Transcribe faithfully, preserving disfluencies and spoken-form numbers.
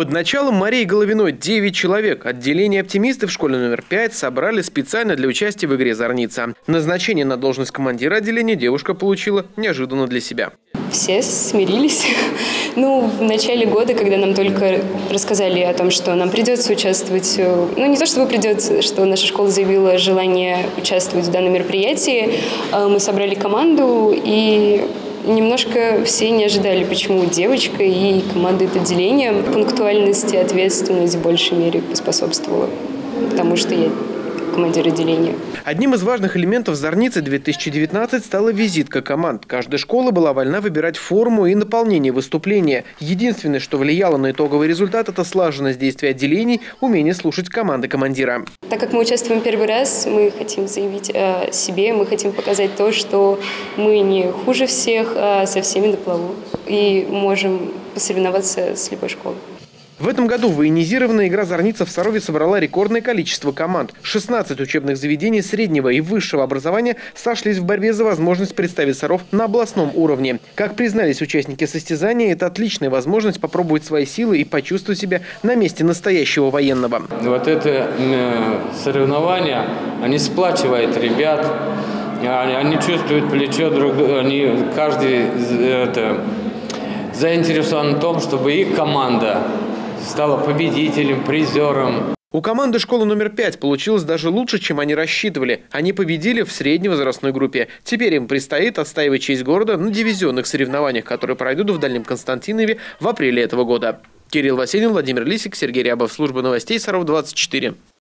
Под началом Марии Головиной девять человек отделение «Оптимисты» в школе номер пять собрали специально для участия в игре «Зорница». Назначение на должность командира отделения девушка получила неожиданно для себя. Все смирились. Ну, в начале года, когда нам только рассказали о том, что нам придется участвовать, ну, не то чтобы придется, что наша школа заявила желание участвовать в данном мероприятии, мы собрали команду, и немножко все не ожидали, почему девочка и командует отделением. Пунктуальность и ответственность в большей мере поспособствовала тому, что я командир отделения. Одним из важных элементов «Зорницы» две тысячи девятнадцать стала визитка команд. Каждая школа была вольна выбирать форму и наполнение выступления. Единственное, что влияло на итоговый результат, это слаженность действий отделений, умение слушать команды командира. Так как мы участвуем первый раз, мы хотим заявить о себе, мы хотим показать то, что мы не хуже всех, а со всеми на плаву. И можем посоревноваться с любой школой. В этом году военизированная игра «Зорница» в Сарове собрала рекордное количество команд. шестнадцать учебных заведений среднего и высшего образования сошлись в борьбе за возможность представить Саров на областном уровне. Как признались участники состязания, это отличная возможность попробовать свои силы и почувствовать себя на месте настоящего военного. Вот это соревнование, они сплачивают ребят, они чувствуют плечо друг друга, они каждый это, заинтересован в том, чтобы их команда стала победителем, призером. У команды школы номер пять получилось даже лучше, чем они рассчитывали. Они победили в средней возрастной группе. Теперь им предстоит отстаивать честь города на дивизионных соревнованиях, которые пройдут в Дальнем Константинове в апреле этого года. Кирилл Васенин, Владимир Лисик, Сергей Рябов, служба новостей Саров двадцать четыре.